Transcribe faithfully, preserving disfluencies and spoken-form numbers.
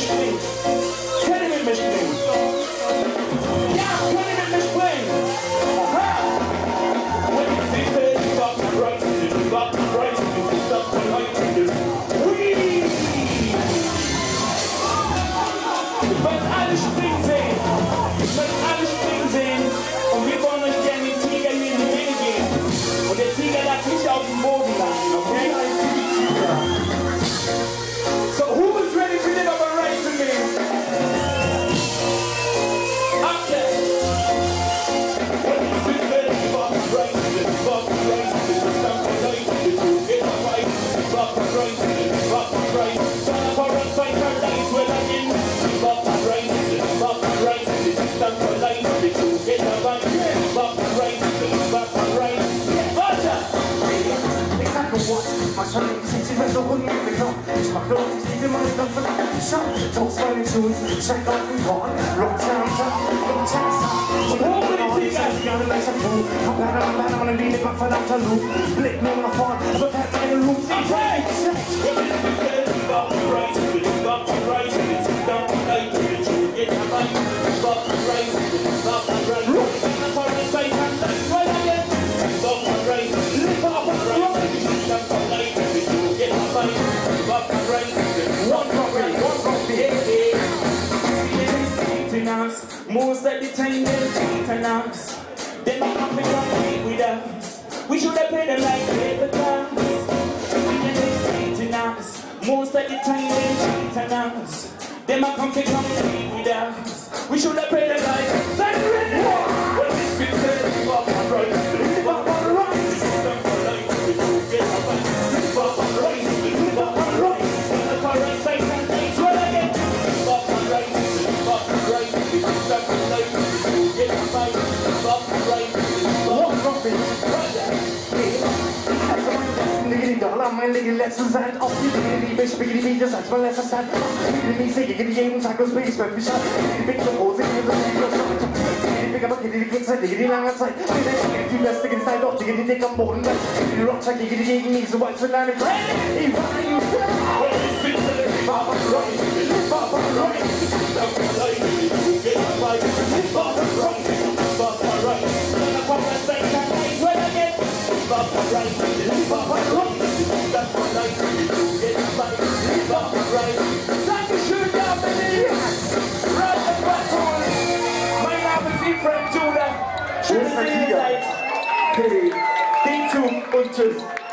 springen? Könnt ihr mit mir springen? Ja, könnt ihr mit mir springen? Aha! When you see it, you got the right to do, you got the right to do, you got the right to do. Whee! Ich will alle springen sehen. Ich will alle springen sehen. Und wir wollen euch gerne den Tiger hier in die Wege geben. Und der Tiger darf nicht auf dem Boden landen, okay? So who was ready to live up a race with me? Okay. When you see it, you got the right to do, you got the right to do, you got the right to do, get the right, you got the right to do, you got the right. Turn up our run, fight our days, we're like in. You got the right to do, you got the right to do, you got the right to do, get the right, you got the right to do, you got the right. Rojah! Ich sag nur what, manchmal denke ich, ich bin so ungeklappt. Ich mach los, ich liege mal in der verdammten Schau. Toast bei den Schuhen, steig auf den Korn. Rojah, Rojah, und hoch in die Tiger. Ich gerne leicht am Fuß. Hab leider mal leider mal ein Lied, mach verdammter Loop. Blick nur nach vorn, aber fährt meine Loop. Okay! You got the right to do, you got the right to do, you got the right to do, get the right, you got the right to do, you got the right to do. Turn up our run, fight our days, we're like in. You got the right to do, you got the right to do, you got the right to do, get the right, you got the right to do. One copy, one copy, hey, hey. See them us, most of the time they're cheating us. They don't have to compete with us. We should have paid them like paper towns. See them cheating us, most of the time they're cheating us. They might come to compete with us. We should have paid them like separate. When this is said, you got the right to do, you got the right to do, you got the right to do, get the right, you got the right to do, you got the right. Turn up our run, fight our days, we're like in. You got the right to do, you got the right to do, you got the right to do, get the right, you got the right to do, you got the right. Rojah! Mein Leben letzte Zeit auf die Dinge, die ich spiele, die Videos als mein letzter Zeit. Ich mich sehe, die jeden Tag los bin ich beim Bescheid. Die Big Rose, die die Big aber die die Zeit, die lange Zeit. Die beste Zeit, doch die die dick am Boden. Die Rojah gegen die gegen mich, so weit für deine Ephraim Juda. Papa Royce, Papa Royce, Papa Royce, Papa Royce, Papa Royce, Papa Royce. Papa Royce, Papa Royce. Dankeschön, ja, bitte! Rojah Phad! Mein Name ist Ephraim Juda. Schön, dass ihr hier seid. Den Zug und tschüss.